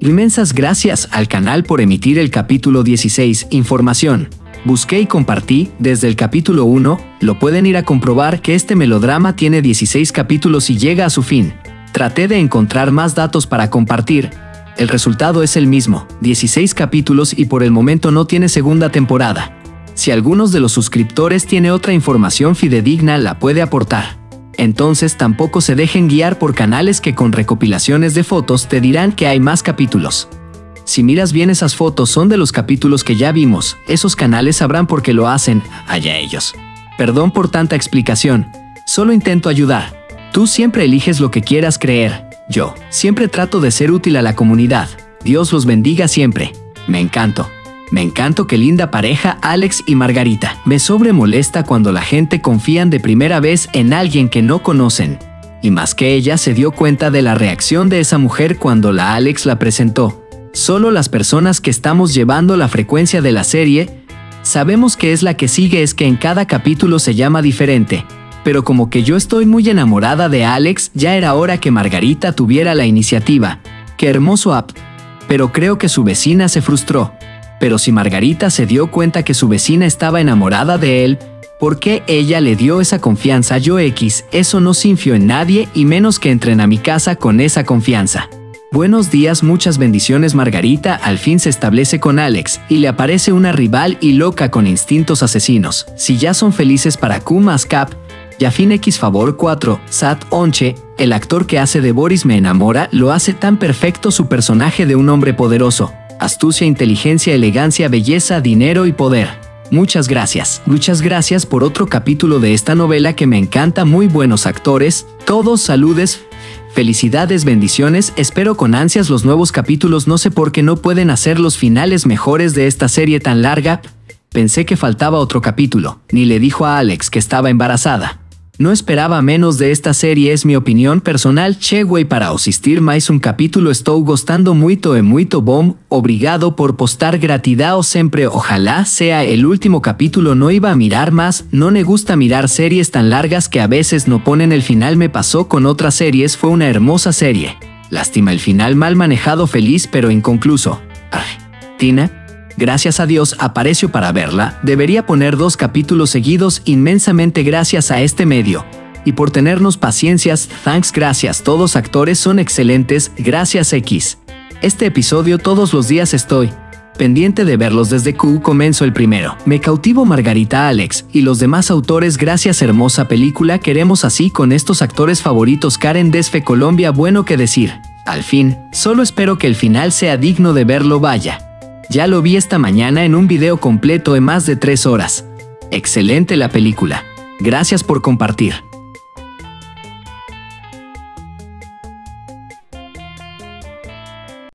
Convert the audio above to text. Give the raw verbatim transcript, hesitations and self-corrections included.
Inmensas gracias al canal por emitir el capítulo dieciséis. Información. Busqué y compartí desde el capítulo uno, lo pueden ir a comprobar que este melodrama tiene dieciséis capítulos y llega a su fin. Traté de encontrar más datos para compartir. El resultado es el mismo, dieciséis capítulos y por el momento no tiene segunda temporada. Si algunos de los suscriptores tiene otra información fidedigna la puede aportar. Entonces tampoco se dejen guiar por canales que con recopilaciones de fotos te dirán que hay más capítulos. Si miras bien esas fotos son de los capítulos que ya vimos, esos canales sabrán por qué lo hacen, allá ellos. Perdón por tanta explicación, solo intento ayudar. Tú siempre eliges lo que quieras creer, yo siempre trato de ser útil a la comunidad. Dios los bendiga siempre. Me encanto. Me encanto qué linda pareja Alex y Margarita. Me sobre molesta cuando la gente confían de primera vez en alguien que no conocen. Y más que ella se dio cuenta de la reacción de esa mujer cuando la Alex la presentó. Solo las personas que estamos llevando la frecuencia de la serie sabemos que es la que sigue, es que en cada capítulo se llama diferente. Pero como que yo estoy muy enamorada de Alex, ya era hora que Margarita tuviera la iniciativa. Qué hermoso app. Pero creo que su vecina se frustró. Pero si Margarita se dio cuenta que su vecina estaba enamorada de él, ¿por qué ella le dio esa confianza? Yo X, eso no confío en nadie y menos que entren a mi casa con esa confianza. Buenos días, muchas bendiciones. Margarita al fin se establece con Alex y le aparece una rival y loca con instintos asesinos. Si ya son felices para Q más Cap, Yafin X favor cuatro, Sat Onche, el actor que hace de Boris me enamora, lo hace tan perfecto su personaje de un hombre poderoso. Astucia, inteligencia, elegancia, belleza, dinero y poder. Muchas gracias. Muchas gracias por otro capítulo de esta novela que me encanta, muy buenos actores, todos saludes. Felicidades, bendiciones, espero con ansias los nuevos capítulos, no sé por qué no pueden hacer los finales mejores de esta serie tan larga. Pensé que faltaba otro capítulo, ni le dijo a Alex que estaba embarazada. No esperaba menos de esta serie, es mi opinión personal. Che güey, para asistir mais un capítulo estou gostando muito e muito bom, obrigado por postar, gratidão sempre, ojalá sea el último capítulo, no iba a mirar más, no me gusta mirar series tan largas que a veces no ponen el final, me pasó con otras series, fue una hermosa serie. Lástima el final mal manejado, feliz pero inconcluso. Ay, Tina. Gracias a Dios apareció para verla, debería poner dos capítulos seguidos, inmensamente gracias a este medio. Y por tenernos paciencias, thanks, gracias, todos actores son excelentes, gracias X. Este episodio todos los días estoy pendiente de verlos desde Q comenzó el primero. Me cautivo Margarita, Alex y los demás autores, gracias, hermosa película, queremos así con estos actores favoritos. Karen Desfe Colombia, bueno que decir. Al fin, solo espero que el final sea digno de verlo, vaya. Ya lo vi esta mañana en un video completo de más de tres horas. Excelente la película. Gracias por compartir.